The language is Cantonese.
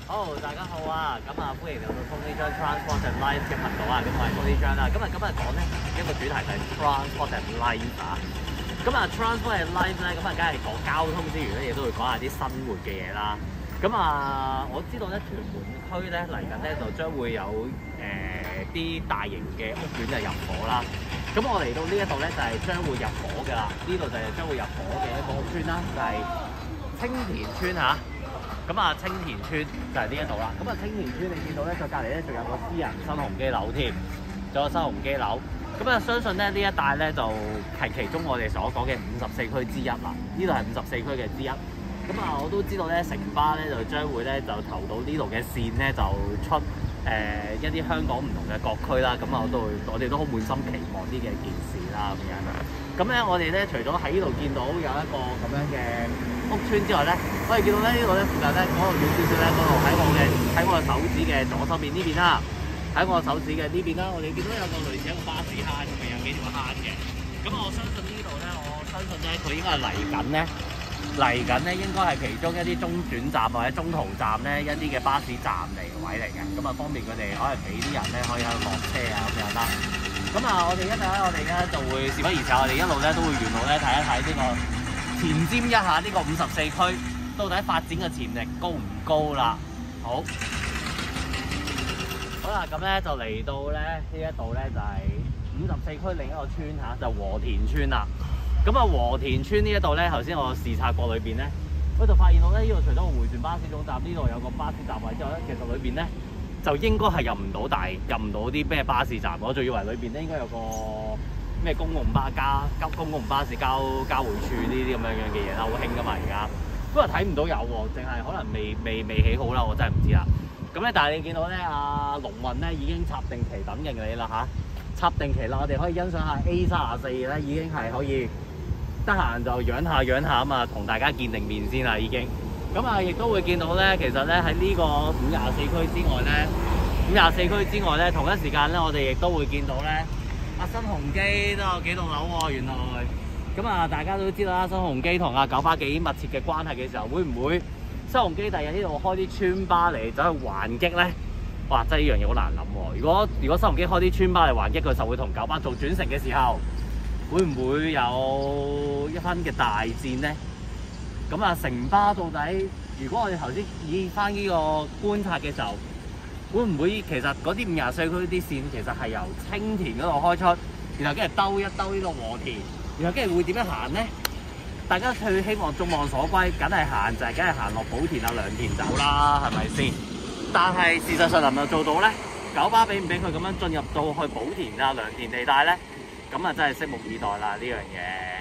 好，大家好啊！咁啊，歡迎嚟到 Tony Cheung Transport and Life 嘅頻道啊！咁我係 Tony Cheung啦。今日講咧一個主題就係 Transport and Life 啊。咁啊 ，Transport and Life 咧，咁啊，梗係講交通之餘咧，亦都會講下啲生活嘅嘢啦。咁啊，我知道咧屯門區咧嚟緊咧就將會有啲大型嘅屋苑就入伙啦。咁我嚟到呢一度咧就係將會入伙㗎啦。呢度就係將會入伙嘅一個屋邨啦，就係青田邨嚇。咁啊，青田邨就係呢一度啦。咁啊，青田邨你見到咧，再隔離咧仲有個私人新鴻基樓添，仲有新鴻基樓。咁啊，相信咧呢一帶咧就係其中我哋所講嘅54區之一啦。呢度係54區嘅之一。咁啊，我都知道咧，城巴咧就將會咧就投到呢度嘅線咧就出一啲香港唔同嘅各區啦。咁啊，我哋都好滿心期望呢嘅件事啦咁樣。咁咧，我哋咧除咗喺呢度見到有一個咁樣嘅屋邨之外咧，我哋見到咧呢度咧附近咧嗰度遠少少咧，嗰度喺我手指嘅左手邊呢邊啦，喺我手指嘅呢邊啦，我哋見到有個類似一個巴士坑咁嘅，有幾條坑嘅。咁我相信呢度咧，佢應該係嚟緊咧應該係其中一啲中轉站或者中途站咧一啲嘅巴士站嚟位嚟嘅。咁啊，方便佢哋可能俾啲人咧可以喺度落車啊咁樣啦。咁啊，我哋咧就會事不宜遲，我哋一路咧都會沿路咧睇一睇呢個前瞻一下呢個54區到底發展嘅潛力高唔高啦。好啦，咁咧就嚟到咧呢一度咧就係54區另一個村嚇，就和田村啦。咁啊，和田村呢一度咧，頭先我視察過裏邊咧，我就發現到咧呢度除咗個迴旋巴士總站呢度有個巴士站位之後咧，其實裏邊咧就應該係入唔到啲咩巴士站。我仲以為裏邊咧應該有個咩公共巴士交匯處呢啲咁樣嘅嘢啦，好興噶嘛而家。不過睇唔到有喎，淨係可能未起好啦，我真係唔知啦。咁咧，但係你見到咧，阿龍運咧已經插定旗等應你啦嚇，插定旗啦，我哋可以欣賞下 A34咧，已經係可以得閒就養下啊嘛，同大家見定面先啦已經。咁啊，亦都會見到咧，其實咧喺呢個524區之外咧，同一時間咧，我哋亦都會見到咧，阿新鴻基都有幾棟樓喎，原來。咁啊，大家都知道啦，新鴻基同阿九巴幾密切嘅關係嘅時候，會唔會新鴻基第日呢度開啲村巴嚟走去還擊咧？哇！真係呢樣嘢好難諗喎。如果新鴻基開啲村巴嚟還擊，佢就會同九巴做轉乘嘅時候，會唔會有一番嘅大戰咧？咁啊，城巴到底，如果我哋頭先以翻呢個觀察嘅時候，會唔會其實嗰啲54區啲線其實係由青田嗰度開出，然後跟住兜一兜呢個和田，然後跟住會點樣行咧？大家最希望眾望所歸，梗係行落寶田啊、良田走啦，係咪先？但係事實上能夠做到咧，九巴俾唔俾佢咁樣進入到去寶田啊、良田地帶咧？咁啊，真係拭目以待啦呢樣嘢。